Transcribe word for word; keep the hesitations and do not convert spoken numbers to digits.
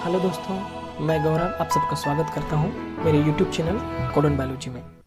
Hello दोस्तों, मैं गौरव आप सबका स्वागत करता हूं मेरे यूट्यूब चैनल कोडन बायोलॉजी में।